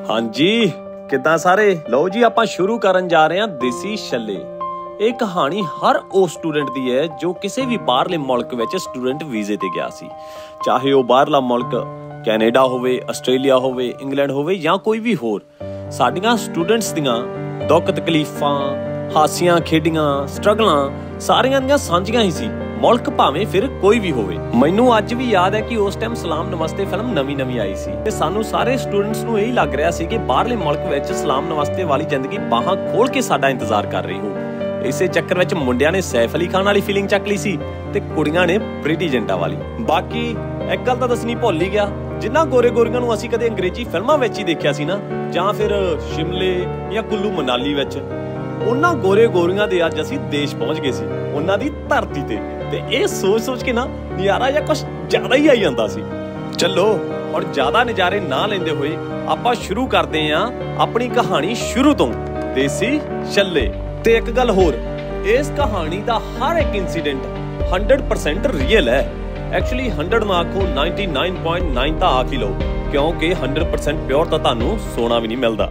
ਹਾਂਜੀ ਕਿੱਦਾਂ ਸਾਰੇ। ਲਓ ਜੀ ਆਪਾਂ ਸ਼ੁਰੂ ਕਰਨ ਜਾ ਰਹੇ ਹਾਂ ਦੇਸੀ ਛੱਲੇ। ਇਹ ਕਹਾਣੀ ਹਰ ਉਹ ਸਟੂਡੈਂਟ ਦੀ ਹੈ ਜੋ ਕਿਸੇ ਵੀ ਬਾਹਰਲੇ ਮੁਲਕ ਵਿੱਚ ਸਟੂਡੈਂਟ ਵੀਜ਼ੇ ਤੇ ਗਿਆ ਸੀ, ਚਾਹੇ ਉਹ ਬਾਹਰਲਾ ਮੁਲਕ ਕੈਨੇਡਾ ਹੋਵੇ, ਆਸਟ੍ਰੇਲੀਆ ਹੋਵੇ, ਇੰਗਲੈਂਡ ਹੋਵੇ ਜਾਂ ਕੋਈ ਵੀ ਹੋਰ। ਸਾਡੀਆਂ ਸਟੂਡੈਂਟਸ ਦੀਆਂ ਦੁੱਖ ਤਕਲੀਫਾਂ, ਹਾਸੀਆਂ ਖੇਡੀਆਂ, ਸਟਰਗਲਾਂ ਸਾਰੀਆਂ ਦੀਆਂ ਸਾਂਝੀਆਂ ਹੀ ਸੀ, ਮੁਲਕ ਭਾਵੇਂ ਫਿਰ ਕੋਈ ਵੀ ਹੋਵੇ। ਮੈਨੂੰ ਅੱਜ ਵੀ ਯਾਦ ਹੈ ਕਿ ਉਸ ਟਾਈਮ ਸਲਾਮ ਨਮਸਤੇ ਫਿਲਮ ਨਵੀਂ ਆਈ ਸੀ ਤੇ ਸਾਨੂੰ ਸਾਰੇ ਸਟੂਡੈਂਟਸ ਨੂੰ ਇਹੀ ਲੱਗ ਰਿਹਾ ਸੀ ਕਿ ਬਾਹਰਲੇ ਮੁਲਕ ਵਿੱਚ ਸਲਾਮ ਨਮਸਤੇ ਵਾਲੀ ਜ਼ਿੰਦਗੀ ਬਾਹਾਂ ਖੋਲ ਕੇ ਸਾਡਾ ਇੰਤਜ਼ਾਰ ਕਰ ਰਹੀ ਹੋ। ਇਸੇ ਚੱਕਰ ਵਿੱਚ ਮੁੰਡਿਆਂ ਨੇ ਸੈਫ ਅਲੀ ਖਾਨ ਵਾਲੀ ਫੀਲਿੰਗ ਚੱਕ ਲਈ ਸੀ ਤੇ ਕੁੜੀਆਂ ਨੇ ਪ੍ਰੀਟੀ ਜਿੰਟਾ ਵਾਲੀ। ਬਾਕੀ ਇੱਕ ਗੱਲ ਤਾਂ ਦੱਸਣੀ ਭੁੱਲ ਹੀ ਗਿਆ, ਜਿਨ੍ਹਾਂ ਗੋਰੀਆਂ ਨੂੰ ਅਸੀਂ ਕਦੇ ਅੰਗਰੇਜ਼ੀ ਫਿਲਮਾਂ ਵਿੱਚ ਹੀ ਦੇਖਿਆ ਸੀ ਨਾ, ਜਾਂ ਫਿਰ ਸ਼ਿਮਲੇ ਜਾਂ ਕੁੱਲੂ ਮਨਾਲੀ ਵਿੱਚ, ਉਹਨਾਂ ਗੋਰੀਆਂ ਦੇ ਅੱਜ ਅਸੀਂ ਦੇਸ਼ ਪਹੁੰਚ ਗਏ ਸੀ, ਉਹਨਾਂ ਦੀ ਧਰਤੀ ਤੇ ਇਹ ਸੋਚ ਕੇ ਨਾ ਨਜ਼ਾਰਾ ਜਾਂ ਕੁਛ ਜ਼ਿਆਦਾ ਹੀ ਆਈ ਜਾਂਦਾ ਸੀ। ਚਲੋ ਹੁਣ ਜ਼ਿਆਦਾ ਨਜ਼ਾਰੇ ਨਾ ਲੈਂਦੇ ਹੋਏ ਆਪਾਂ ਸ਼ੁਰੂ ਕਰਦੇ ਹਾਂ ਆਪਣੀ ਕਹਾਣੀ ਸ਼ੁਰੂ ਤੋਂ, ਦੇਸੀ ਛੱਲੇ। ਤੇ ਇੱਕ ਗੱਲ ਹੋਰ, ਇਸ ਕਹਾਣੀ ਦਾ ਹਰ ਇੱਕ ਇਨਸੀਡੈਂਟ 100% ਰੀਅਲ ਹੈ। ਐਕਚੁਅਲੀ 100 ਨਾ ਆਖੋ, 99.9 ਤਾਂ ਆਖ ਹੀ ਲਓ, ਕਿਉਂਕਿ 100% ਪਿਓਰ ਤਾਂ ਤੁਹਾਨੂੰ ਸੋਨਾ ਵੀ ਨਹੀਂ ਮਿਲਦਾ।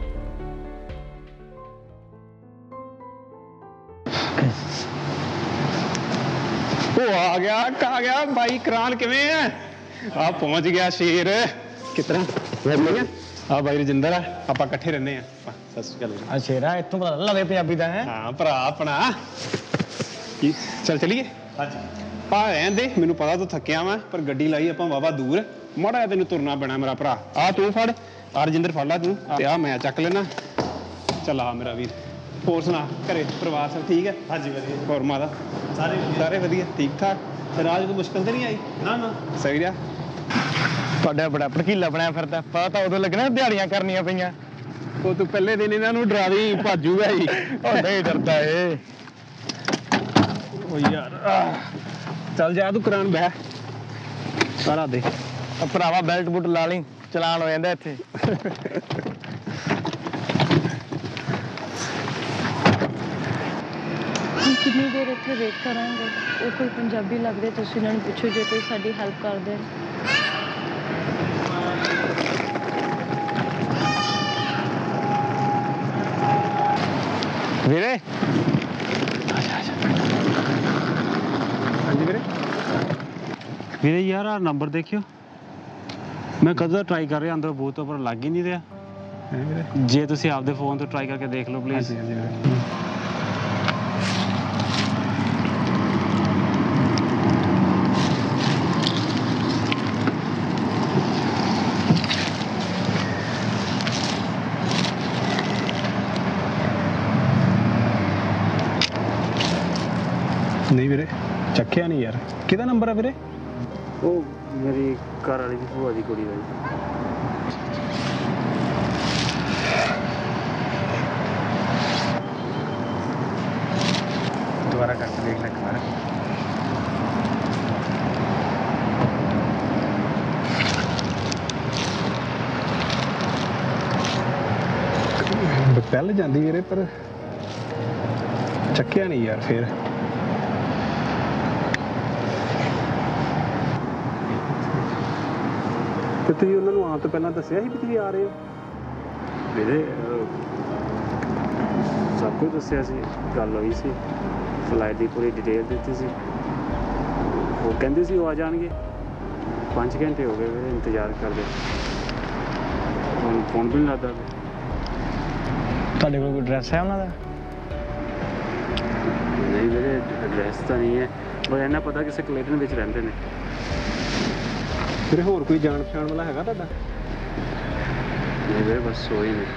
आ गया भाई करान किवें है? आ पहुंच गया शेर। कितना आ भाई रजिंदर है, आपां इकट्ठे रहने हैं। सत श्री अकाल। आ शेरा इत्थों पता लगे पंजाबी दा है। हां भरा अपना चल चलिए। हां जी आ रहन दे, मैनू पता तू थकिया मैं, पर गड्डी लाई आपां वावा दूर, माड़ा जिहा तैनू तुरना पैना मेरा भरा। आ तू फड़, आ रजिंदर फड़ ला तू, ते आ मैं चक लेना। चल आ मेरा वीर। होर सुना, घरे परिवार सब ठीक है? हाँ जी वधिया। होर माता सारे वधिया ठीक ठाक? राज कोई मुश्किल तो नहीं आई? ना सही रहा। ਤੁਹਾਡਾ ਬੜਾ ਭੜਕੀਲਾ ਬਣਿਆ ਫਿਰਦਾ, ਪਤਾ ਤਾਂ ਉਦੋਂ ਲੱਗਣਾ ਦਿਹਾੜੀਆਂ ਕਰਨੀਆਂ ਪਈਆਂ। ਉਹ ਤੂੰ ਪਹਿਲੇ ਦਿਨ ਇਹਨਾਂ ਨੂੰ ਡਰਾ ਦੀ, ਭਾਜੂਗਾ ਹੀ। ਉਹ ਨਹੀਂ ਡਰਦਾ ਏ। ਉਹ ਯਾਰ ਚੱਲ ਜਾ ਤੂੰ ਕਰਾਨ ਬਹਿ ਸਾਰਾ ਦੇ। ਭਰਾਵਾ ਬੈਲਟ ਬੁੱਟ ਲਾ ਲਈ, ਚਲਾਨ ਹੋ ਜਾਂਦਾ ਇੱਥੇ। ਕਿੰਨੀ ਦੇਰ ਇੱਥੇ ਵੇਟ ਕਰਾਂਗੇ? ਉਹ ਕੋਈ ਪੰਜਾਬੀ ਲੱਗਦੇ, ਤੁਸੀਂ ਇਹਨਾਂ ਨੂੰ ਪੁੱਛੋ ਜੇ ਕੋਈ ਸਾਡੀ ਹੈਲਪ ਕਰ ਦੇਣ। ਵੀਰੇ ਹਾਂਜੀ ਵੀਰੇ। ਵੀਰੇ ਯਾਰ ਆ ਨੰਬਰ ਦੇਖਿਓ, ਮੈਂ ਕਦੋਂ ਟਰਾਈ ਕਰ ਰਿਹਾ, ਅੰਦਰ ਬੂਥ ਉੱਪਰ ਲੱਗ ਹੀ ਨਹੀਂ ਰਿਹਾ। ਜੇ ਤੁਸੀਂ ਆਪਦੇ ਫੋਨ ਤੋਂ ਟਰਾਈ ਕਰਕੇ ਦੇਖ ਲਓ ਪਲੀਜ਼। नहीं वीरे चखिया नहीं यार। किहदा नंबर है वीरे? वो मेरी घर वाली की भूआ की कुड़ी का। दोबारा करके देख ले एक बार। पहले जाती वीरे, पर चखिया नहीं यार। फिर ਤੁਸੀਂ ਉਹਨਾਂ ਨੂੰ ਆਉਣ ਤੋਂ ਪਹਿਲਾਂ ਦੱਸਿਆ ਸੀ ਵੀ ਤੁਸੀਂ ਆ ਰਹੇ ਹੋ? ਵੀਰੇ ਸਭ ਕੁਝ ਦੱਸਿਆ ਸੀ, ਗੱਲ ਹੋਈ ਸੀ, ਫਲਾਈਟ ਦੀ ਪੂਰੀ ਡਿਟੇਲ ਦਿੱਤੀ ਸੀ। ਉਹ ਕਹਿੰਦੇ ਸੀ ਉਹ ਆ ਜਾਣਗੇ। 5 ਘੰਟੇ ਹੋ ਗਏ ਵੀਰੇ ਇੰਤਜ਼ਾਰ ਕਰਦੇ, ਹੁਣ ਫੋਨ ਵੀ ਨਹੀਂ ਲੱਗਦਾ। ਤੁਹਾਡੇ ਕੋਲ ਕੋਈ ਐਡਰੈਸ ਹੈ ਉਹਨਾਂ ਦਾ? ਨਹੀਂ ਵੀਰੇ ਐਡਰੈਸ ਤਾਂ ਨਹੀਂ ਹੈ, ਬਸ ਇੰਨਾ ਪਤਾ ਕਿਸੇ ਕਲੇਟਨ ਵਿੱਚ ਰਹਿੰਦੇ ਨੇ। ਫਿਰ ਹੋਰ ਕੋਈ ਜਾਣ ਪਛਾਣ ਵਾਲਾ ਹੈਗਾ ਤੁਹਾਡਾ? ਨਹੀਂ ਵੀਰੇ ਬਸ ਉਹੀ ਨੇ।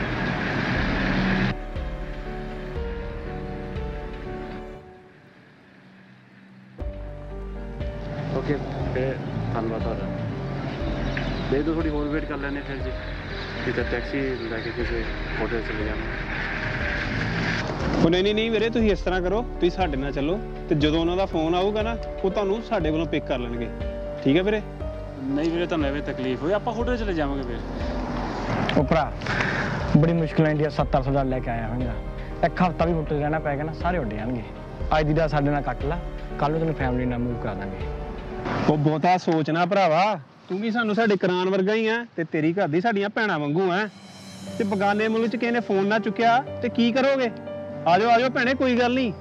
ਓਕੇ ਫਿਰ ਧੰਨਵਾਦ ਤੁਹਾਡਾ। ਦੇ ਦਿਓ, ਥੋੜੀ ਹੋਰ ਵੇਟ ਕਰ ਲੈਂਦੇ ਫਿਰ ਜੀ, ਕਿਤੇ ਟੈਕਸੀ ਲੈ ਕੇ ਕਿਸੇ ਹੋਟਲ ਚਲੇ ਜਾਣਾ। ਉਹ ਨਹੀਂ ਵੀਰੇ, ਤੁਸੀਂ ਇਸ ਤਰ੍ਹਾਂ ਕਰੋ, ਤੁਸੀਂ ਸਾਡੇ ਨਾਲ ਚੱਲੋ, ਤੇ ਜਦੋਂ ਉਹਨਾਂ ਦਾ ਫੋਨ ਆਊਗਾ ਨਾ, ਉਹ ਤੁਹਾਨੂੰ ਸਾਡੇ ਵੱਲੋਂ ਪਿਕ ਕਰ ਲੈਣਗੇ। ਠੀਕ ਹੈ ਵੀਰੇ? ਨਹੀਂ ਵੀਰੇ ਤੁਹਾਨੂੰ ਐਵੇਂ ਤਕਲੀਫ ਹੋਈ, ਆਪਾਂ ਹੋਟਲ ਚਲੇ ਜਾਵਾਂਗੇ ਫਿਰ। ਉਹ ਭਰਾ ਬੜੀ ਮੁਸ਼ਕਿਲ ਇੰਡੀਆ 70-80 ਹਜ਼ਾਰ ਲੈ ਕੇ ਆਇਆ ਹੋਵੇਗਾ, ਇੱਕ ਹਫ਼ਤਾ ਵੀ ਹੋਟਲ ਰਹਿਣਾ ਪੈ ਗਿਆ ਨਾ, ਸਾਰੇ ਉੱਡ ਜਾਣਗੇ। ਅੱਜ ਦੀ ਦਾ ਸਾਡੇ ਨਾਲ ਕੱਟ ਲਾ, ਕੱਲ ਨੂੰ ਤੈਨੂੰ ਫੈਮਿਲੀ ਨਾਲ ਮੂਵ ਕਰਾ ਦਾਂਗੇ। ਉਹ ਬਹੁਤਾ ਸੋਚਣਾ ਭਰਾਵਾ, ਤੂੰ ਵੀ ਸਾਨੂੰ ਸਾਡੇ ਕਰਾਨ ਵਰਗਾ ਹੀ ਆ, ਤੇ ਤੇਰੀ ਘਰ ਦੀ ਸਾਡੀਆਂ ਭੈਣਾਂ ਵਾਂਗੂ ਆ। ਤੇ ਬਗਾਨੇ ਮੁਲਕ 'ਚ ਕਿਸੇ ਨੇ ਫੋਨ ਨਾ ਚੁੱਕਿਆ ਤੇ ਕੀ ਕਰੋਗੇ? ਆ ਜਾਓ ਭੈਣੇ, ਕੋਈ ਗੱਲ ਨਹੀਂ।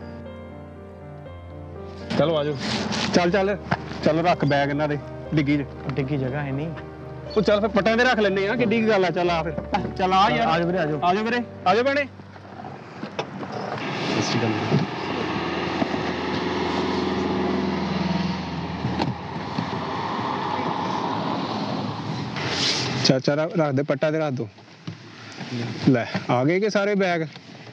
ਚਲੋ ਆ ਜਾਓ। ਚੱਲ ਰੱਖ ਬੈਗ ਇਹਨਾਂ ਦੇ ਡਿੱਗੀ 'ਚ। ਡਿੱਗੀ ਜਗ੍ਹਾ ਹੈ ਨਹੀਂ। ਉਹ ਚੱਲ ਫਿਰ ਪੱਟਾਂ ਤੇ ਰੱਖ ਲੈਨੇ ਆ, ਕਿੱਡੀ ਗੱਲ ਆ। ਚੱਲ ਆ ਫਿਰ, ਚੱਲ ਆ ਯਾਰ। ਆਜੋ ਵੀਰੇ, ਆਜੋ ਵੀਰੇ, ਆਜੋ ਭੈਣੇ। ਚਾਚਾ ਰੱਖ ਦੇ, ਪੱਟਾ ਤੇ ਰੱਖ ਦੋ। ਲੈ ਆ ਗਏ ਕਿ ਸਾਰੇ ਬੈਗ?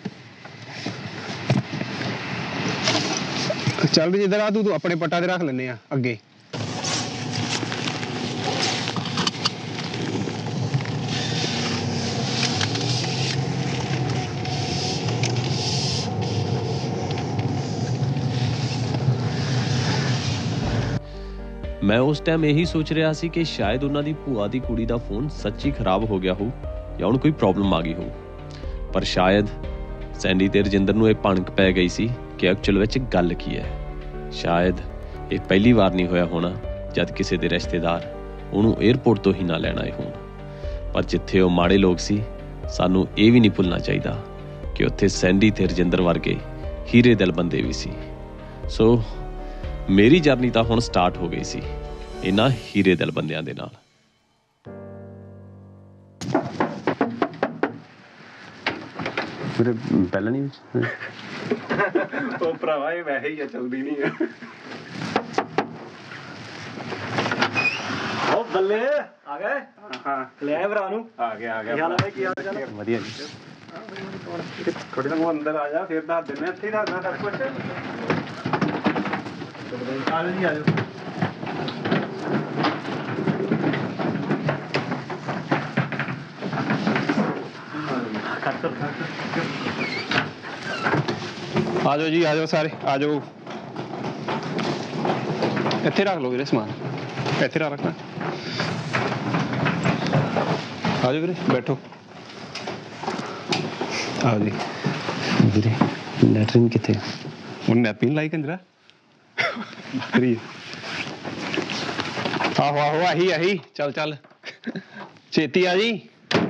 ਚੱਲ ਵੀ ਜਿੱਧਰ ਆ ਤੂੰ ਆਪਣੇ ਪੱਟਾ ਤੇ ਰੱਖ ਲੈਨੇ ਆ ਅੱਗੇ। ਮੈਂ ਉਸ ਟਾਈਮ ਇਹੀ ਸੋਚ ਰਿਹਾ ਸੀ ਕਿ ਸ਼ਾਇਦ ਉਹਨਾਂ ਦੀ ਭੂਆ ਦੀ ਕੁੜੀ ਦਾ ਫੋਨ ਸੱਚੀ ਖਰਾਬ ਹੋ ਗਿਆ ਹੋਊ ਜਾਂ ਹੁਣ ਕੋਈ ਪ੍ਰੋਬਲਮ ਆ ਗਈ ਹੋਊ। ਪਰ ਸ਼ਾਇਦ ਸੈਂਡੀ ਤੇ ਰਜਿੰਦਰ ਨੂੰ ਇਹ ਭਣਕ ਪੈ ਗਈ ਸੀ ਕਿ ਐਕਚੁਅਲ ਵਿੱਚ ਗੱਲ ਕੀ ਹੈ। ਸ਼ਾਇਦ ਇਹ ਪਹਿਲੀ ਵਾਰ ਨਹੀਂ ਹੋਇਆ ਹੋਣਾ ਜਦ ਕਿਸੇ ਦੇ ਰਿਸ਼ਤੇਦਾਰ ਉਹਨੂੰ 에ਅਰਪੋਰਟ ਤੋਂ ਹੀ ਨਾ ਲੈਣ ਆਏ ਹੋਣ। ਪਰ ਜਿੱਥੇ ਉਹ ਮਾੜੇ ਲੋਕ ਸੀ, ਸਾਨੂੰ ਇਹ ਵੀ ਨਹੀਂ ਭੁੱਲਣਾ ਚਾਹੀਦਾ ਕਿ ਉੱਥੇ ਸੈਂਡੀ ਤੇ ਰਜਿੰਦਰ ਵਰਗੇ ਹੀਰੇ ਦਿਲ ਬੰਦੇ ਵੀ ਸੀ। ਸੋ ਮੇਰੀ ਜਰਨੀ ਤਾਂ ਹੁਣ ਸਟਾਰਟ ਹੋ ਗਈ ਸੀ ਇਹਨਾਂ ਹੀਰੇ ਦਿਲ ਬੰਦਿਆਂ ਦੇ ਨਾਲ। ਵੀਰੇ ਪਹਿਲਾਂ ਨਹੀਂ ਉਹ ਭਰਾਵਾ ਇਹ ਵੈਸੇ ਹੀ ਆ, ਚਲਦੀ ਨਹੀਂ ਆ। ਉਹ ਬੱਲੇ ਆ ਗਏ। ਹਾਂ ਲੈ ਭਰਾ ਨੂੰ। ਆ ਗਿਆ। ਕੀ ਹਾਲ ਹੈ? ਕੀ ਹਾਲ ਚਾਲ? ਵਧੀਆ ਜੀ। ਥੋੜੀ ਨਾ ਅੰਦਰ ਆ ਜਾ, ਫਿਰ ਦੱਸ ਦਿੰਦੇ। ਇੱਥੇ ਹੀ ਦੱਸਦਾ ਸਭ ਕੁਝ। ਆਜੋ ਜੀ, ਆਜੋ। ਆਜੋ ਜੀ, ਆਜੋ ਸਾਰੇ, ਆਜੋ। ਇੱਥੇ ਰੱਖ ਲਓ ਵੀਰੇ ਸਮਾਨ, ਇੱਥੇ ਰੱਖਣਾ। ਆਜੋ ਵੀਰੇ, ਬੈਠੋ। ਆਓ ਜੀ। ਵੀਰੇ ਲੈਟਰਿਨ ਕਿੱਥੇ? ਹੁਣ ਨੈਪਿਨ ਲਾਈ ਕੰਜਰਾ। ਆਹੋ ਆਹੀ। ਚੱਲ ਛੇਤੀ ਆ ਜੀ।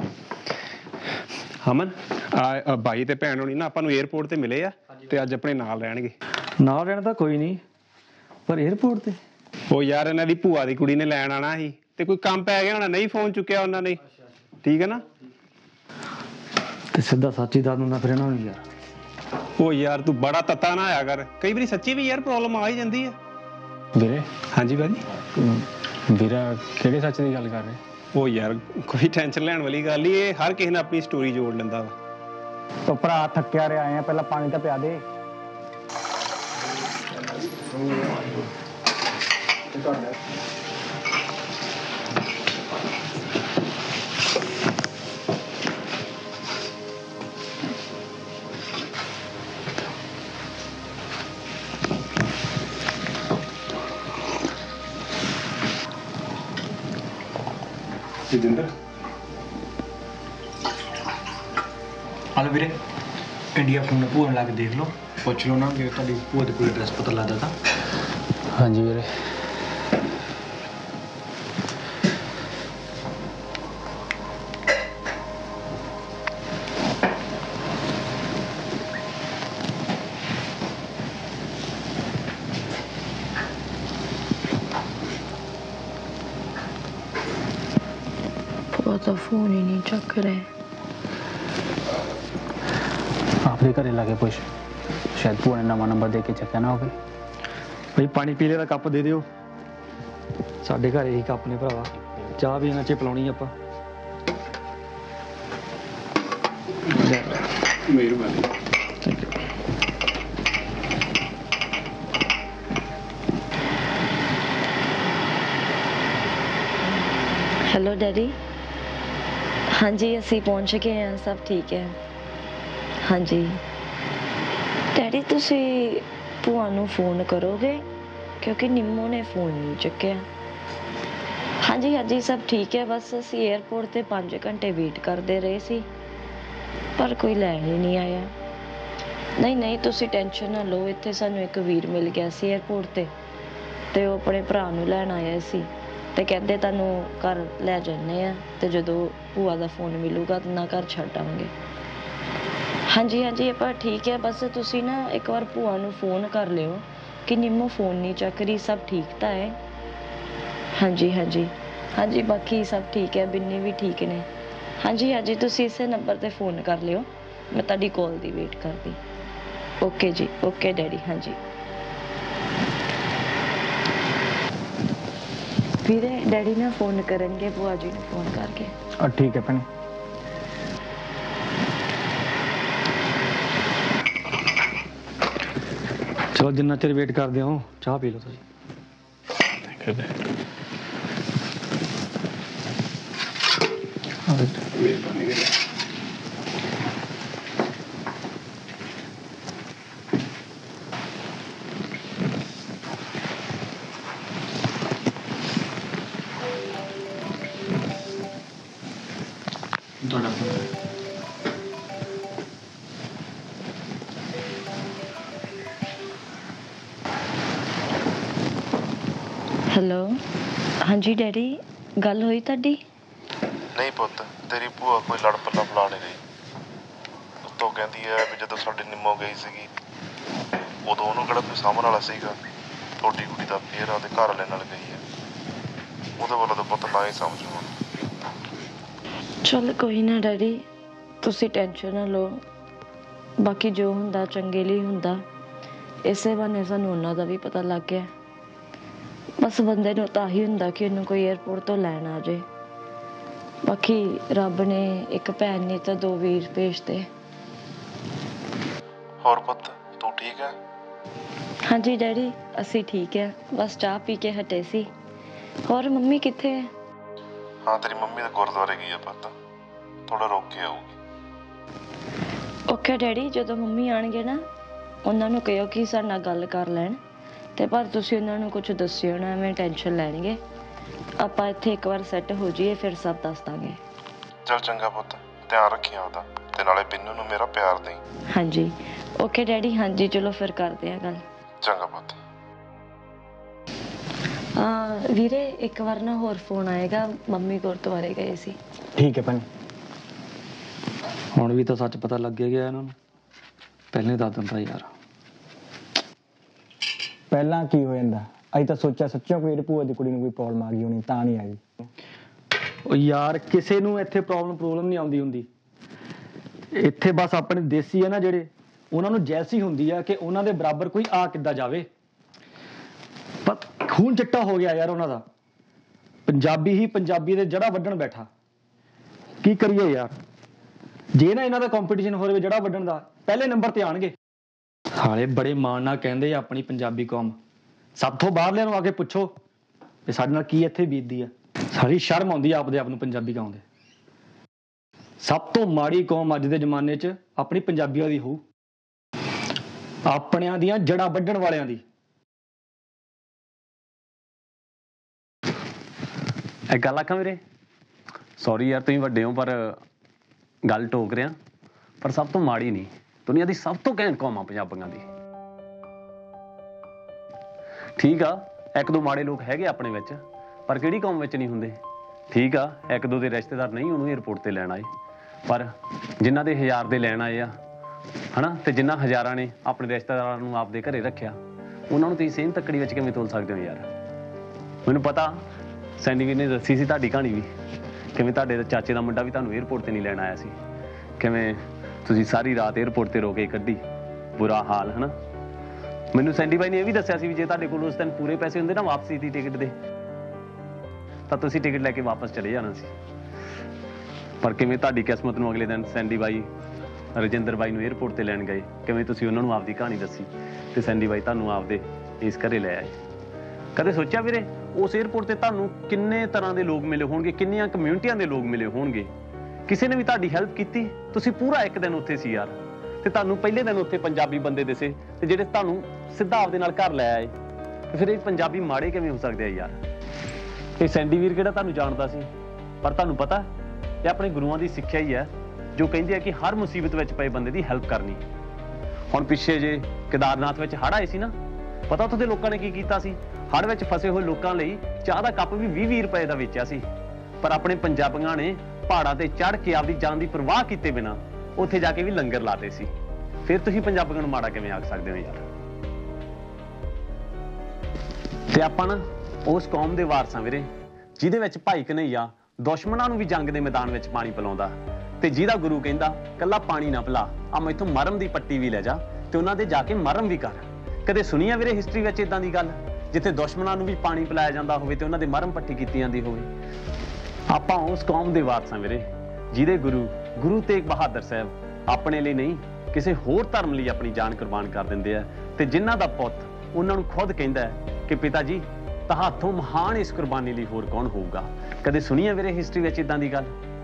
ਹਮਨ ਆ ਭਾਈ ਤੇ ਭੈਣ ਹੋਣੀ ਨਾ ਆਪਾਂ ਨੂੰ 에ਅਰਪੋਰਟ ਤੇ ਮਿਲੇ ਆ ਤੇ ਅੱਜ ਆਪਣੇ ਨਾਲ ਰਹਿਣਗੇ। ਨਾਲ ਰਹਿਣਾ ਤਾਂ ਕੋਈ ਨਹੀਂ, ਪਰ 에ਅਰਪੋਰਟ ਤੇ? ਉਹ ਯਾਰ ਇਹਨਾਂ ਦੀ ਭੂਆ ਦੀ ਕੁੜੀ ਨੇ ਲੈਣ ਆਣਾ ਸੀ ਤੇ ਕੋਈ ਕੰਮ ਪੈ ਗਿਆ ਹੋਣਾ, ਨਹੀਂ ਫੋਨ ਚੁੱਕਿਆ ਉਹਨਾਂ ਨੇ। ਠੀਕ ਹੈ ਨਾ? ਤੇ ਸਿੱਧਾ ਸੱਚੀ ਦੱਸ ਦਿੰਦਾ ਫਿਰ ਇਹਨਾਂ ਨੂੰ ਯਾਰ। ਉਹ ਯਾਰ ਤੂੰ ਬੜਾ ਤੱਤਾ ਨਾ ਆਇਆ ਕਰ, ਕਈ ਵਾਰੀ ਸੱਚੀ ਵੀ ਯਾਰ ਪ੍ਰੋਬਲਮ ਆ ਹੀ ਜਾਂਦੀ ਹੈ। ਵੀਰੇ। ਹਾਂਜੀ ਭਾਜੀ। ਵੀਰਾ ਕਿਹੜੇ ਸੱਚ ਦੀ ਗੱਲ ਕਰ ਰਹੇ? ਉਹ ਯਾਰ ਕੋਈ ਟੈਨਸ਼ਨ ਲੈਣ ਵਾਲੀ ਗੱਲ ਹੀ, ਇਹ ਹਰ ਕਿਸੇ ਨੇ ਆਪਣੀ ਸਟੋਰੀ ਜੋੜ ਲੈਂਦਾ ਵਾ। ਤੋ ਭਰਾ ਥੱਕਿਆ ਰਿਹਾ ਆਏ ਆ, ਪਹਿਲਾਂ ਪਾਣੀ ਤਾਂ ਪਿਆ ਦੇ। ਜਿੰਦਰ ਹਲੋ ਵੀਰੇ, ਇੰਡੀਆ ਫੋਨ ਭੂਆ ਲਾ ਕੇ ਦੇਖ ਲਓ, ਪੁੱਛ ਲਓ ਨਾ ਜੇ ਤੁਹਾਡੀ ਭੂਆ ਦੀ ਕੋਈ ਐਡਰੈਸ ਪਤਾ ਲੱਗਦਾ ਤਾਂ। ਹਾਂਜੀ ਵੀਰੇ। ਉਹ ਤਾਂ ਫੋਨ ਹੀ ਨਹੀਂ ਚੱਕ ਰਹੇ। ਆਪਦੇ ਘਰੇ ਲਾ ਕੇ ਪੁੱਛ, ਸ਼ਾਇਦ ਭੂਆ ਨੇ ਨਵਾਂ ਨੰਬਰ ਦੇ ਕੇ ਚੱਕਿਆ ਨਾ ਹੋਵੇ। ਬਈ ਪਾਣੀ ਪੀ ਲੈ ਦਾ ਕੱਪ ਦੇ ਦਿਓ। ਸਾਡੇ ਘਰ ਇਹੀ ਕੱਪ ਨੇ ਭਰਾਵਾ, ਚਾਹ ਵੀ ਇਹਨਾਂ 'ਚ ਪਿਲਾਉਣੀ ਆਪਾਂ। ਮਿਹਰਬਾਨੀ। Hello daddy. ਹਾਂਜੀ ਅਸੀਂ ਪਹੁੰਚ ਗਏ ਹਾਂ, ਸਭ ਠੀਕ ਹੈ। ਹਾਂਜੀ ਡੈਡੀ ਤੁਸੀਂ ਭੂਆ ਨੂੰ ਫੋਨ ਕਰੋਗੇ ਕਿਉਂਕਿ ਨਿੰਮੋ ਨੇ ਫੋਨ ਨਹੀਂ ਚੁੱਕਿਆ। ਹਾਂਜੀ ਸਭ ਠੀਕ ਹੈ, ਬਸ ਅਸੀਂ 에ਅਰਪੋਰਟ ਤੇ 5 ਘੰਟੇ ਵੇਟ ਕਰਦੇ ਰਹੇ ਸੀ ਪਰ ਕੋਈ ਲੈਣ ਹੀ ਨਹੀਂ ਆਇਆ। ਨਹੀਂ ਤੁਸੀਂ ਟੈਨਸ਼ਨ ਨਾ ਲਓ, ਇੱਥੇ ਸਾਨੂੰ ਇੱਕ ਵੀਰ ਮਿਲ ਗਿਆ ਸੀ 에ਅਰਪੋਰਟ ਤੇ ਉਹ ਆਪਣੇ ਭਰਾ ਨੂੰ ਲੈਣ ਆਇਆ ਸੀ ਤੇ ਕਹਿੰਦੇ ਤੁਹਾਨੂੰ ਘਰ ਲੈ ਜਾਂਦੇ ਆ ਤੇ ਜਦੋਂ ਭੂਆ ਦਾ ਫੋਨ ਮਿਲੂਗਾ ਤਾਂ ਨਾ ਘਰ ਛੱਡ ਆਵਾਂਗੇ। ਹਾਂਜੀ ਹਾਂਜੀ ਆਪਾਂ ਠੀਕ ਹੈ, ਬਸ ਤੁਸੀਂ ਨਾ ਇੱਕ ਵਾਰ ਭੂਆ ਨੂੰ ਫੋਨ ਕਰ ਲਿਓ ਕਿ ਨਿੰਮੋ ਫੋਨ ਨਹੀਂ ਚੱਕ ਰਹੀ, ਸਭ ਠੀਕ ਤਾਂ ਹੈ। ਹਾਂਜੀ ਹਾਂਜੀ ਹਾਂਜੀ ਬਾਕੀ ਸਭ ਠੀਕ ਹੈ, ਬਿੰਨੀ ਵੀ ਠੀਕ ਨੇ। ਹਾਂਜੀ ਹਾਂਜੀ ਤੁਸੀਂ ਇਸੇ ਨੰਬਰ ਤੇ ਫੋਨ ਕਰ ਲਿਓ, ਮੈਂ ਤੁਹਾਡੀ ਕਾਲ ਦੀ ਵੇਟ ਕਰਦੀ। ਓਕੇ ਜੀ, ਓਕੇ ਡੈਡੀ। ਹਾਂਜੀ ਵੀਰੇ ਡੈਡੀ ਨਾ ਫੋਨ ਕਰਨਗੇ ਭੂਆ ਜੀ ਨੂੰ ਫੋਨ ਕਰਕੇ। ਠੀਕ ਹੈ ਭੈਣੇ। ਚਲੋ ਜਿੰਨਾ ਚਿਰ ਵੇਟ ਕਰਦੇ ਹੋ ਚਾਹ ਪੀ ਲਓ ਤੁਸੀਂ। ਹੈਲੋ ਹਾਂਜੀ ਡੈਡੀ, ਗੱਲ ਹੋਈ ਤੁਹਾਡੀ? ਨਹੀਂ ਪੁੱਤ, ਤੇਰੀ ਭੂਆ ਕੋਈ ਲੜ ਪੱਲਾ ਬੁਲਾ ਨਹੀਂ ਰਹੀ। ਉੱਤੋਂ ਕਹਿੰਦੀ ਹੈ ਵੀ ਜਦੋਂ ਸਾਡੀ ਨਿੰਮੋ ਗਈ ਸੀਗੀ ਉਦੋਂ ਉਹਨੂੰ ਕਿਹੜਾ ਕੋਈ ਸਾਂਭਣ ਵਾਲਾ ਸੀਗਾ। ਤੁਹਾਡੀ ਕੁੜੀ ਤਾਂ ਫੇਰ ਆਪਦੇ ਘਰ ਵਾਲੇ ਨਾਲ ਗਈ ਹੈ, ਉਹਦੇ ਵੱਲੋਂ ਤਾਂ ਪੁੱਤ ਨਾ ਹੀ ਸਮਝ ਹੁਣ। ਚੱਲ ਕੋਈ ਨਾ ਡੈਡੀ, ਤੁਸੀਂ ਟੈਨਸ਼ਨ ਨਾ ਲਓ, ਬਾਕੀ ਜੋ ਹੁੰਦਾ ਚੰਗੇ ਲਈ ਹੁੰਦਾ। ਇਸੇ ਬਹਾਨੇ ਸਾਨੂੰ ਉਹਨਾਂ ਦਾ ਵੀ ਪਤਾ ਲੱਗ ਗਿਆ। ਬਸ ਬੰਦੇ ਨੂੰ ਤਾਂ ਹੀ ਹੁੰਦਾ ਕਿ ਉਹਨੂੰ ਕੋਈ ਏਅਰਪੋਰਟ ਤੋਂ ਲੈਣ ਆ ਜਾਏ। ਬਾਕੀ ਰੱਬ ਨੇ ਇੱਕ ਭੈਣ ਨੇ ਤਾਂ 2 ਵੀਰ ਭੇਜਦੇ। ਹੋਰ ਪੁੱਤ ਤੂੰ ਠੀਕ ਹੈ? ਹਾਂਜੀ ਡੈਡੀ ਅਸੀਂ ਠੀਕ ਹੈ, ਬਸ ਚਾਹ ਪੀ ਕੇ ਹਟੇ ਸੀ। ਹੋਰ ਮੰਮੀ ਕਿੱਥੇ ਹੈ? ਹਾਂ ਤੇਰੀ ਮੰਮੀ ਤਾਂ ਗੁਰਦੁਆਰੇ ਗਈ ਆ ਪੁੱਤ, ਥੋੜਾ ਰੁਕ ਕੇ ਆਊਗੀ। ਓਕੇ ਡੈਡੀ, ਜਦੋਂ ਮੰਮੀ ਆਣਗੇ ਨਾ ਉਹਨਾਂ ਨੂੰ ਕਹਿਓ ਕਿ ਸਾਡੇ ਨਾਲ ਗੱਲ ਕਰ ਲੈਣ, ਤੇ ਪਰ ਤੁਸੀਂ ਉਹਨਾਂ ਨੂੰ ਕੁਝ ਦੱਸਿਓ ਨਾ, ਐਵੇਂ ਟੈਨਸ਼ਨ ਲੈਣਗੇ। ਆਪਾਂ ਇੱਥੇ ਇੱਕ ਵਾਰ ਸੈੱਟ ਹੋ ਜਾਈਏ ਫਿਰ ਸਭ ਦੱਸ ਦਾਂਗੇ। ਚੱਲ ਚੰਗਾ ਪੁੱਤ, ਧਿਆਨ ਰੱਖੀ ਆਪਦਾ, ਤੇ ਨਾਲੇ ਬਿੰਨੂ ਨੂੰ ਮੇਰਾ ਪਿਆਰ ਦੇਈਂ। ਹਾਂਜੀ ਓਕੇ ਡੈਡੀ। ਹਾਂਜੀ ਚਲੋ ਫਿਰ ਕਰਦੇ ਆ ਗੱਲ। ਚੰਗਾ ਪੁੱਤ। ਵੀਰੇ ਇੱਕ ਵਾਰ ਨਾ ਹੋਰ ਫੋਨ ਆਏਗਾ, ਮੰਮੀ ਗੁਰਦੁਆਰੇ ਗਏ ਸੀ। ਠੀਕ ਹੈ ਭੈਣੇ। ਹੁਣ ਵੀ ਤਾਂ ਸੱਚ ਪਤਾ ਲੱਗ ਗਿਆ ਇਹਨਾਂ ਨੂੰ, ਪਹਿਲੇ ਦੱਸ ਦਿੰਦਾ ਯਾਰ। ਪਹਿਲਾਂ ਕੀ ਹੋ ਜਾਂਦਾ, ਅਸੀਂ ਤਾਂ ਸੋਚਿਆ ਸੱਚਿਓ ਕੋਈ ਭੂਆ ਦੀ ਕੁੜੀ ਨੂੰ ਕੋਈ ਪ੍ਰੋਬਲਮ ਆ ਗਈ ਹੋਣੀ, ਤਾਂ ਨਹੀਂ ਆਈ। ਉਹ ਯਾਰ ਕਿਸੇ ਨੂੰ ਇੱਥੇ ਪ੍ਰੋਬਲਮ ਨਹੀਂ ਆਉਂਦੀ ਹੁੰਦੀ। ਇੱਥੇ ਬਸ ਆਪਣੇ ਦੇਸੀ ਹੈ ਨਾ ਜਿਹੜੇ, ਉਹਨਾਂ ਨੂੰ ਜੈਸੀ ਹੁੰਦੀ ਆ ਕਿ ਉਹਨਾਂ ਦੇ ਬਰਾਬਰ ਕੋਈ ਆ ਕਿੱਦਾਂ ਜਾਵੇ। ਪਰ ਖੂਨ ਚਿੱਟਾ ਹੋ ਗਿਆ ਯਾਰ ਉਹਨਾਂ ਦਾ। ਪੰਜਾਬੀ ਹੀ ਪੰਜਾਬੀ ਦੇ ਜੜਾ ਵੱਢਣ ਬੈਠਾ। ਕੀ ਕਰੀਏ ਯਾਰ, ਜੇ ਨਾ ਇਹਨਾਂ ਦਾ ਕੰਪੀਟੀਸ਼ਨ ਹੋ ਜਾਵੇ ਜੜਾ ਵੱਢਣ ਦਾ, ਪਹਿਲੇ ਨੰਬਰ ਤੇ ਆਣਗੇ। ਹਾਲੇ ਬੜੇ ਮਾਣ ਨਾਲ ਕਹਿੰਦੇ ਆਪਣੀ ਪੰਜਾਬੀ ਕੌਮ। ਸਭ ਤੋਂ ਬਾਹਰਲਿਆਂ ਨੂੰ ਆ ਕੇ ਪੁੱਛੋ ਕਿ ਸਾਡੇ ਨਾਲ ਕੀ ਇੱਥੇ ਬੀਤਦੀ ਆ। ਸਾਰੀ ਸ਼ਰਮ ਆਉਂਦੀ ਆ ਆਪਦੇ ਆਪ ਨੂੰ ਪੰਜਾਬੀ ਕਹਾਉਂਦੇ। ਸਭ ਤੋਂ ਮਾੜੀ ਕੌਮ ਅੱਜ ਦੇ ਜ਼ਮਾਨੇ 'ਚ ਆਪਣੀ ਪੰਜਾਬੀਆਂ ਦੀ ਹੋਊ, ਆਪਣਿਆਂ ਦੀਆਂ ਜੜ੍ਹਾਂ ਵੱਢਣ ਵਾਲਿਆਂ ਦੀ। ਇੱਕ ਗੱਲ ਆਖਾਂ ਵੀਰੇ, ਸੌਰੀ ਯਾਰ ਤੁਸੀਂ ਵੱਡੇ ਹੋ ਪਰ ਗੱਲ ਟੋਕ ਰਿਹਾ, ਪਰ ਸਭ ਤੋਂ ਮਾੜੀ ਨਹੀਂ, ਦੁਨੀਆ ਦੀ ਸਭ ਤੋਂ ਘੈਂਟ ਕੌਮ ਆ ਪੰਜਾਬੀਆਂ ਦੀ। ਠੀਕ ਆ 1-2 ਮਾੜੇ ਲੋਕ ਹੈਗੇ ਆਪਣੇ ਵਿੱਚ, ਪਰ ਕਿਹੜੀ ਕੌਮ ਵਿੱਚ ਨਹੀਂ ਹੁੰਦੇ। ਠੀਕ ਆ 1-2 ਦੇ ਰਿਸ਼ਤੇਦਾਰ ਨਹੀਂ ਉਹਨੂੰ ਏਅਰਪੋਰਟ ਤੇ ਲੈਣ ਆਏ, ਪਰ ਜਿਨ੍ਹਾਂ ਦੇ 1000 ਦੇ ਲੈਣ ਆਏ ਆ ਹਨਾ, ਤੇ ਜਿਨ੍ਹਾਂ ਹਜ਼ਾਰਾਂ ਨੇ ਆਪਣੇ ਰਿਸ਼ਤੇਦਾਰਾਂ ਨੂੰ ਆਪਦੇ ਘਰੇ ਰੱਖਿਆ, ਉਹਨਾਂ ਨੂੰ ਤੁਸੀਂ ਸੇਮ ਤੱਕੜੀ ਵਿੱਚ ਕਿਵੇਂ ਤੋਲ ਸਕਦੇ ਹੋ ਯਾਰ। ਮੈਨੂੰ ਪਤਾ ਸੈਂਡੀ ਵੀਰ ਨੇ ਦੱਸੀ ਸੀ ਤੁਹਾਡੀ ਕਹਾਣੀ ਵੀ, ਕਿਵੇਂ ਤੁਹਾਡੇ ਚਾਚੇ ਦਾ ਮੁੰਡਾ ਵੀ ਤੁਹਾਨੂੰ ਏਅਰਪੋਰਟ ਤੇ ਨਹੀਂ ਲੈਣ ਆਇਆ ਸੀ, ਕਿਵੇਂ ਤੁਸੀਂ ਸਾਰੀ ਰਾਤ ਏਅਰਪੋਰਟ ਤੇ ਰੋ ਕੇ ਕੱਢੀ, ਬੁਰਾ ਹਾਲ ਹਨਾ। ਮੈਨੂੰ ਸੈਂਡੀ ਬਾਈ ਨੇ ਇਹ ਵੀ ਦੱਸਿਆ ਸੀ ਵੀ ਜੇ ਤੁਹਾਡੇ ਕੋਲ ਉਸ ਦਿਨ ਪੂਰੇ ਪੈਸੇ ਹੁੰਦੇ ਨਾ ਵਾਪਸੀ ਦੀ ਟਿਕਟ ਦੇ, ਤਾਂ ਤੁਸੀਂ ਟਿਕਟ ਲੈ ਕੇ ਵਾਪਸ ਚਲੇ ਜਾਣਾ ਸੀ। ਪਰ ਕਿਵੇਂ ਤੁਹਾਡੀ ਕਿਸਮਤ ਨੂੰ ਅਗਲੇ ਦਿਨ ਸੈਂਡੀ ਬਾਈ ਰਜਿੰਦਰ ਬਾਈ ਨੂੰ ਏਅਰਪੋਰਟ ਤੇ ਲੈਣ ਗਏ, ਕਿਵੇਂ ਤੁਸੀਂ ਉਹਨਾਂ ਨੂੰ ਆਪਦੀ ਕਹਾਣੀ ਦੱਸੀ ਤੇ ਸੈਂਡੀ ਬਾਈ ਤੁਹਾਨੂੰ ਆਪਦੇ ਇਸ ਘਰੇ ਲੈ ਆਏ। ਕਦੇ ਸੋਚਿਆ ਵੀਰੇ ਉਸ ਏਅਰਪੋਰਟ ਤੇ ਤੁਹਾਨੂੰ ਕਿੰਨੇ ਤਰ੍ਹਾਂ ਦੇ ਲੋਕ ਮਿਲੇ ਹੋਣਗੇ, ਕਿੰਨੀਆਂ ਕਮਿਊਨਿਟੀਆਂ ਦੇ ਲੋਕ ਮਿਲੇ ਹੋਣਗੇ, ਕਿਸੇ ਨੇ ਵੀ ਤੁਹਾਡੀ ਹੈਲਪ ਕੀਤੀ। ਤੁਸੀਂ ਪੂਰਾ 1 ਦਿਨ ਉੱਥੇ ਸੀ ਯਾਰ, ਤੇ ਤੁਹਾਨੂੰ ਪਹਿਲੇ ਦਿਨ ਉੱਥੇ ਪੰਜਾਬੀ ਬੰਦੇ ਦਿਸੇ ਤੇ ਜਿਹੜੇ ਤੁਹਾਨੂੰ ਸਿੱਧਾ ਆਪਦੇ ਨਾਲ ਘਰ ਲੈ ਆਏ, ਤੇ ਫਿਰ ਇਹ ਪੰਜਾਬੀ ਮਾੜੇ ਕਿਵੇਂ ਹੋ ਸਕਦੇ ਆ ਯਾਰ। ਇਹ ਸੈਂਡੀ ਵੀਰ ਕਿਹੜਾ ਤੁਹਾਨੂੰ ਜਾਣਦਾ ਸੀ, ਪਰ ਤੁਹਾਨੂੰ ਪਤਾ ਇਹ ਆਪਣੇ ਗੁਰੂਆਂ ਦੀ ਸਿੱਖਿਆ ਹੀ ਹੈ ਜੋ ਕਹਿੰਦੇ ਆ ਕਿ ਹਰ ਮੁਸੀਬਤ ਵਿੱਚ ਪਏ ਬੰਦੇ ਦੀ ਹੈਲਪ ਕਰਨੀ। ਹੁਣ ਪਿੱਛੇ ਜੇ ਕੇਦਾਰਨਾਥ ਵਿੱਚ ਹੜ੍ਹ ਆਏ ਸੀ ਨਾ, ਪਤਾ ਉੱਥੇ ਦੇ ਲੋਕਾਂ ਨੇ ਕੀ ਕੀਤਾ ਸੀ? ਹੜ੍ਹ ਵਿੱਚ ਫਸੇ ਹੋਏ ਲੋਕਾਂ ਲਈ ਚਾਹ ਦਾ ਕੱਪ ਵੀ 20-20 ਰੁਪਏ ਦਾ ਵੇਚਿਆ ਸੀ। ਪਰ ਆਪਣੇ ਪੰਜਾਬੀਆਂ ਨੇ ਪਹਾੜਾਂ ਤੇ ਚੜ੍ਹ ਕੇ ਆਪਦੀ ਜਾਨ ਦੀ ਪਰਵਾਹ ਕੀਤੇ ਬਿਨਾਂ ਉੱਥੇ ਜਾ ਕੇ ਵੀ ਲੰਗਰ ਲਾਤੇ ਸੀ। ਫਿਰ ਤੁਸੀਂ ਪੰਜਾਬੀਆਂ ਨੂੰ ਮਾੜਾ ਕਿਵੇਂ ਆਖ ਸਕਦੇ ਹੋ ਯਾਰ? ਤੇ ਆਪਾਂ ਨਾ ਉਸ ਕੌਮ ਦੇ ਵਾਰਸਾਂ ਵੀਰੇ ਜਿਹਦੇ ਵਿੱਚ ਭਾਈ ਕਨ੍ਹਈਆ ਦੁਸ਼ਮਣਾਂ ਨੂੰ ਵੀ ਜੰਗ ਦੇ ਮੈਦਾਨ ਵਿੱਚ ਪਾਣੀ ਪਿਲਾਉਂਦਾ, ਤੇ ਜਿਹਦਾ ਗੁਰੂ ਕਹਿੰਦਾ ਕੱਲਾ ਪਾਣੀ ਨਾ ਪਿਲਾ, ਆ ਮੈਥੋਂ ਮਰਮ ਦੀ ਪੱਟੀ ਵੀ ਲੈ ਜਾ ਤੇ ਉਹਨਾਂ ਦੇ ਜਾ ਕੇ ਮਰਮ ਵੀ ਕਰ। ਕਦੇ ਸੁਣੀ ਆ ਵੀਰੇ ਹਿਸਟਰੀ ਵਿੱਚ ਇਦਾਂ ਦੀ ਗੱਲ ਜਿੱਥੇ ਦੁਸ਼ਮਣਾਂ ਨੂੰ ਵੀ ਪਾਣੀ ਪਿਲਾਇਆ ਜਾਂਦਾ ਹੋਵੇ ਤੇ ਉਹਨਾਂ ਦੇ ਮਰਮ ਪੱਟੀ ਕੀਤੀ ਜਾਂਦੀ ਹੋਵੇ? ਆਪਾਂ ਉਸ ਕੌਮ ਦੇ ਵਾਰਸਾਂ ਵੀਰੇ ਜਿਹਦੇ ਗੁਰੂ ਤੇਗ ਬਹਾਦਰ ਸਾਹਿਬ ਆਪਣੇ ਲਈ ਨਹੀਂ ਕਿਸੇ ਹੋਰ ਧਰਮ ਲਈ ਆਪਣੀ ਜਾਨ ਕੁਰਬਾਨ ਕਰ ਦਿੰਦੇ ਆ, ਤੇ ਜਿਨ੍ਹਾਂ ਦਾ ਪੁੱਤ ਉਹਨਾਂ ਨੂੰ ਖੁਦ ਕਹਿੰਦਾ ਹੈ ਕਿ ਪਿਤਾ ਜੀ ਤੁਹਾਥੋਂ ਮਹਾਨ ਇਸ ਕੁਰਬਾਨੀ ਲਈ ਹੋਰ ਕੌਣ ਹੋਊਗਾ? ਕਦੇ ਸੁਣੀ ਆ ਵੀਰੇ ਹਿਸਟਰੀ ਵਿੱਚ ਇਦਾਂ ਦੀ ਗੱਲ?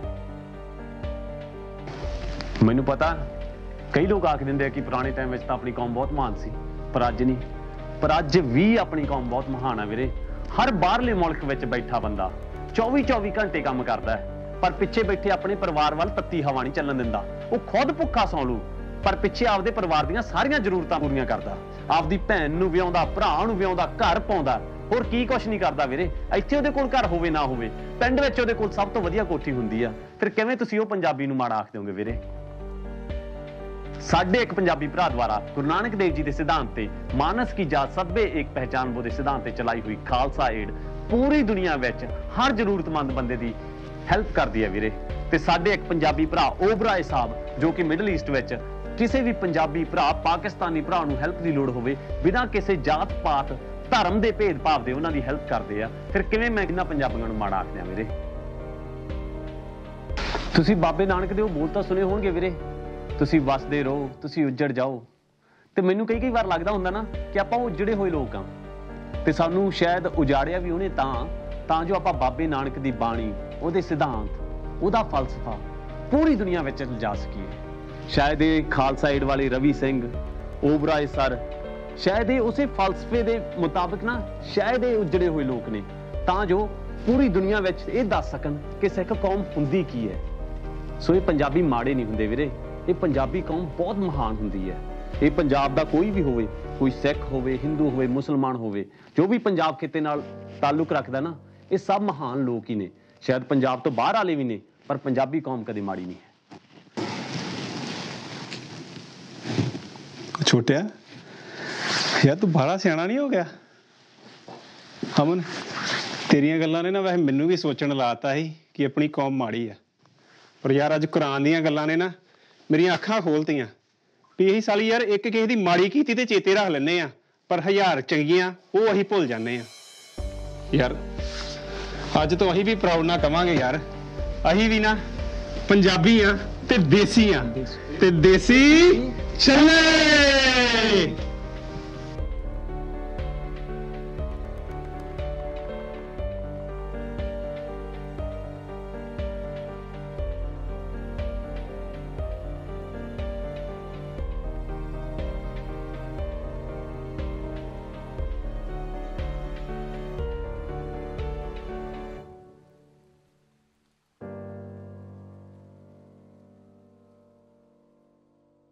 ਮੈਨੂੰ ਪਤਾ ਕਈ ਲੋਕ ਆਖ ਦਿੰਦੇ ਆ ਕਿ ਪੁਰਾਣੇ ਟਾਈਮ ਵਿੱਚ ਤਾਂ ਆਪਣੀ ਕੌਮ ਬਹੁਤ ਮਹਾਨ ਸੀ, ਪਰ ਅੱਜ ਨਹੀਂ। ਪਰ ਅੱਜ ਵੀ ਆਪਣੀ ਕੌਮ ਬਹੁਤ ਮਹਾਨ ਆ ਵੀਰੇ। ਹਰ ਬਾਹਰਲੇ ਮੁਲਕ ਵਿੱਚ ਬੈਠਾ ਬੰਦਾ 24-24 ਘੰਟੇ ਕੰਮ ਕਰਦਾ ਹੈ, ਪਰ ਪਿੱਛੇ ਬੈਠੇ ਆਪਣੇ ਪਰਿਵਾਰ ਵੱਲ ਤੱਤੀ ਹਵਾ ਨਹੀਂ ਚੱਲਣ ਦਿੰਦਾ। ਉਹ ਖੁਦ ਭੁੱਖਾ ਸੌਂ ਲੂ ਪਰ ਪਿੱਛੇ ਆਪਦੇ ਪਰਿਵਾਰ ਦੀਆਂ ਸਾਰੀਆਂ ਜ਼ਰੂਰਤਾਂ ਪੂਰੀਆਂ ਕਰਦਾ। ਆਪਦੀ ਭੈਣ ਨੂੰ ਵਿਆਹੁੰਦਾ, ਭਰਾ ਨੂੰ ਵਿਆਹੁੰਦਾ, ਘਰ ਪਾਉਂਦਾ, ਹੋਰ ਕੀ ਕੁਛ ਨਹੀਂ ਕਰਦਾ ਵੀਰੇ। ਇੱਥੇ ਉਹਦੇ ਕੋਲ ਘਰ ਹੋਵੇ ਨਾ ਹੋਵੇ, ਪਿੰਡ ਵਿੱਚ ਉਹਦੇ ਕੋਲ ਸਭ ਤੋਂ ਵਧੀਆ ਕੋਠੀ ਹੁੰਦੀ ਆ। ਫਿਰ ਕਿਵੇਂ ਤੁਸੀਂ ਉਹ ਪੰਜਾਬੀ ਨੂੰ ਮਾੜਾ ਆਖ ਦਿਓਗੇ ਵੀਰੇ? ਸਾਡੇ ਇੱਕ ਪੰਜਾਬੀ ਭਰਾ ਦੁਆਰਾ ਗੁਰੂ ਨਾਨਕ ਦੇਵ ਜੀ ਦੇ ਸਿਧਾਂਤ ਤੇ ਮਾਨਸ ਕੀ ਜਾਤ ਸਭੇ ਇੱਕ ਪਹਿਚਾਨ ਬੋ ਦੇ ਸਿਧਾਂਤ ਤੇ ਚਲਾਈ ਹੋਈ ਖਾਲਸਾ ਏਡ ਪੂਰੀ ਦੁਨੀਆ ਵਿੱਚ ਹਰ ਜ਼ਰੂਰਤਮੰਦ ਬੰਦੇ ਦੀ ਹੈਲਪ ਕਰਦੀ ਹੈ ਵੀਰੇ। ਤੇ ਸਾਡੇ ਇੱਕ ਪੰਜਾਬੀ ਭਰਾ ਓਬਰਾਏ ਸਾਹਿਬ ਜੋ ਕਿ ਮਿਡਲ ਈਸਟ ਵਿੱਚ ਕਿਸੇ ਵੀ ਪੰਜਾਬੀ ਭਰਾ ਪਾਕਿਸਤਾਨੀ ਭਰਾ ਨੂੰ ਹੈਲਪ ਦੀ ਲੋੜ ਹੋਵੇ ਬਿਨਾਂ ਕਿਸੇ ਜਾਤ ਪਾਤ ਧਰਮ ਦੇ ਭੇਦਭਾਵ ਦੇ ਉਹਨਾਂ ਦੀ ਹੈਲਪ ਕਰਦੇ ਆ। ਫਿਰ ਕਿਵੇਂ ਮੈਂ ਇਹਨਾਂ ਪੰਜਾਬੀਆਂ ਨੂੰ ਮਾੜਾ ਆਖਦਿਆਂ ਵੀਰੇ? ਤੁਸੀਂ ਬਾਬੇ ਨਾਨਕ ਦੇ ਉਹ ਬੋਲ ਤਾਂ ਸੁਣੇ ਹੋਣਗੇ ਵੀਰੇ, ਤੁਸੀਂ ਵਸਦੇ ਰਹੋ, ਤੁਸੀਂ ਉੱਜੜ ਜਾਓ। ਤੇ ਮੈਨੂੰ ਕਈ ਵਾਰ ਲੱਗਦਾ ਹੁੰਦਾ ਨਾ ਕਿ ਆਪਾਂ ਉੱਜੜੇ ਹੋਏ ਲੋਕ ਆ ਤੇ ਸਾਨੂੰ ਸ਼ਾਇਦ ਉਜਾੜਿਆ ਵੀ ਉਹਨੇ ਤਾਂ ਜੋ ਆਪਾਂ ਬਾਬੇ ਨਾਨਕ ਦੀ ਬਾਣੀ, ਉਹਦੇ ਸਿਧਾਂਤ, ਉਹਦਾ ਫਲਸਫਾ ਪੂਰੀ ਦੁਨੀਆ ਵਿੱਚ ਲਿਜਾ ਸਕੀਏ। ਸ਼ਾਇਦ ਇਹ ਖਾਲਸਾ ਏਡ ਵਾਲੇ ਰਵੀ ਸਿੰਘ, ਓਬਰਾਏ ਸਰ, ਸ਼ਾਇਦ ਇਹ ਉਸੇ ਫਲਸਫੇ ਦੇ ਮੁਤਾਬਕ ਨਾ ਸ਼ਾਇਦ ਇਹ ਉੱਜੜੇ ਹੋਏ ਲੋਕ ਨੇ ਤਾਂ ਜੋ ਪੂਰੀ ਦੁਨੀਆ ਵਿੱਚ ਇਹ ਦੱਸ ਸਕਣ ਕਿ ਸਿੱਖ ਕੌਮ ਹੁੰਦੀ ਕੀ ਹੈ। ਸੋ ਇਹ ਪੰਜਾਬੀ ਮਾੜੇ ਨਹੀਂ ਹੁੰਦੇ ਵੀਰੇ, ਇਹ ਪੰਜਾਬੀ ਕੌਮ ਬਹੁਤ ਮਹਾਨ ਹੁੰਦੀ ਹੈ। ਇਹ ਪੰਜਾਬ ਦਾ ਕੋਈ ਵੀ ਹੋਵੇ, ਕੋਈ ਸਿੱਖ ਹੋਵੇ, ਹਿੰਦੂ ਹੋਵੇ, ਮੁਸਲਮਾਨ ਹੋਵੇ, ਜੋ ਵੀ ਪੰਜਾਬ ਖਿੱਤੇ ਨਾਲ ਤਾਲੁਕ ਰੱਖਦਾ ਨਾ, ਇਹ ਸਭ ਮਹਾਨ ਲੋਕ ਹੀ ਨੇ। ਸ਼ਾਇਦ ਪੰਜਾਬ ਤੋਂ ਬਾਹਰ ਵਾਲੇ ਵੀ ਨੇ, ਪਰ ਪੰਜਾਬੀ ਕੌਮ ਕਦੇ ਮਾੜੀ ਨਹੀਂ ਹੈ। ਛੋਟਿਆ ਯਾਰ ਤੂੰ ਬਾਹਲਾ ਸਿਆਣਾ ਨਹੀਂ ਹੋ ਗਿਆ? ਅਮਨ ਤੇਰੀਆਂ ਗੱਲਾਂ ਨੇ ਨਾ ਵੈਸੇ ਮੈਨੂੰ ਵੀ ਸੋਚਣ ਲਾਤਾ ਸੀ ਕਿ ਆਪਣੀ ਕੌਮ ਮਾੜੀ ਆ, ਪਰ ਯਾਰ ਅੱਜ ਕੁਰਾਨ ਦੀਆਂ ਗੱਲਾਂ ਨੇ ਨਾ ਮੇਰੀਆਂ ਅੱਖਾਂ ਖੋਲਤੀਆਂ ਵੀ ਇਹੀ ਸਾਲੀ ਯਾਰ ਇੱਕ ਕਿਸੇ ਦੀ ਮਾੜੀ ਕੀਤੀ ਤੇ ਚੇਤੇ ਰੱਖ ਲੈਂਦੇ ਆ, ਪਰ 1000 ਚੰਗੀਆਂ ਉਹ ਅਸੀਂ ਭੁੱਲ ਜਾਂਦੇ ਆ। ਯਾਰ ਅੱਜ ਤੋਂ ਅਸੀਂ ਵੀ ਪ੍ਰਾਊਡ ਨਾਲ ਕਵਾਂਗੇ ਯਾਰ ਅਸੀਂ ਵੀ ਨਾ ਪੰਜਾਬੀ ਆ ਤੇ ਦੇਸੀ ਆ, ਤੇ ਦੇਸੀ ਚੱਲੇ।